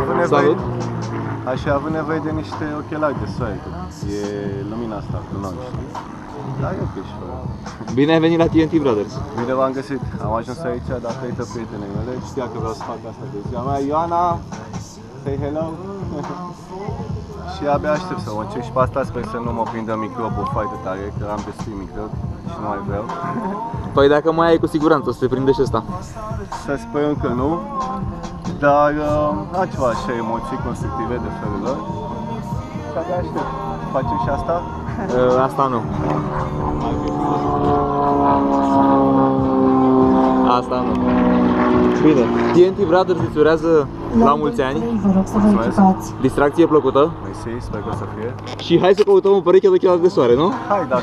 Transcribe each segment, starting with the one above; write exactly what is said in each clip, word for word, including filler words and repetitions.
avut nevoie, Salut! aș fi avut nevoie de niște ochelari de soare, că e lumina asta cu noi, știi? Da, e ok și fără. Bine ai venit la T N T Brothers! Bine v-am găsit, am ajuns aici datorită prietenei mele, știa că vreau să fac asta de ziua mea. Ioana, say hello! Și abia aștept să o încerc și pe asta sper să nu mă prindă microbul foarte tare, că am destui microb și nu mai vreau. Păi dacă mai ai, cu siguranță o să te prinde și ăsta. Să sperăm că nu, dar uh, am ceva așa emoții constructive de felul lor. Și abia aștept. Facem și asta? Uh, asta nu. Asta nu. Bine, T N T Brothers îți urează la mulți ani. Vă rog să vă echipați. Distracție plăcută. Mersi, sper că o să fie. Și hai să căutăm un pereche de ochelari de soare, nu? Hai, da.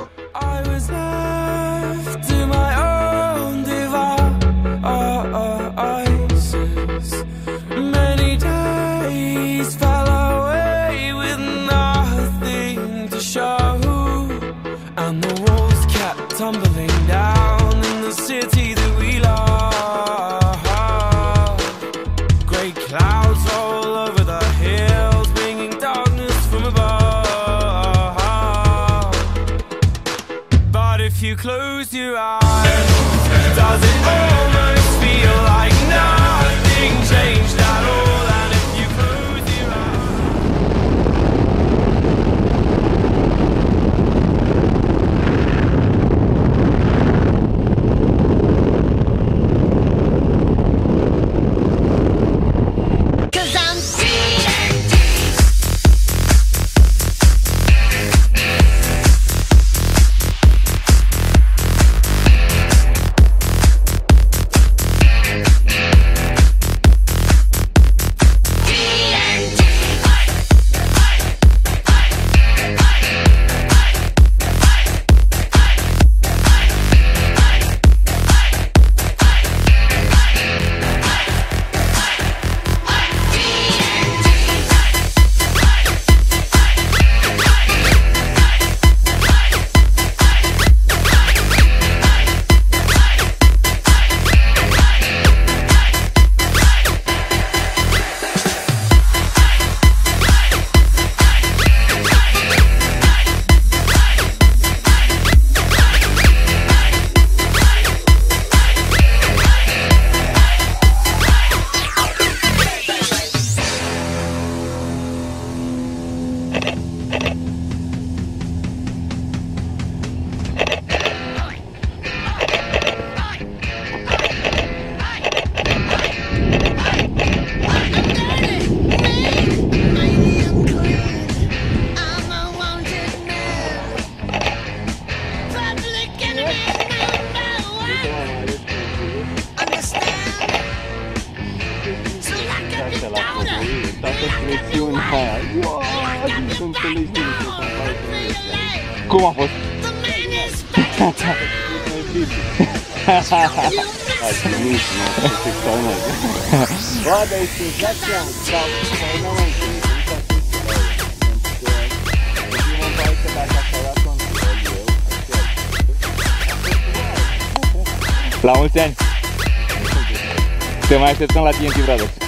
Tumbling down in the city that we love. Great clouds all over the hills, bringing darkness from above. But if you close your eyes, does it almost feel like nothing changed at all? And if you close your Cum a fost? La mulți ani! Te mai așteptăm la T N T Brothers.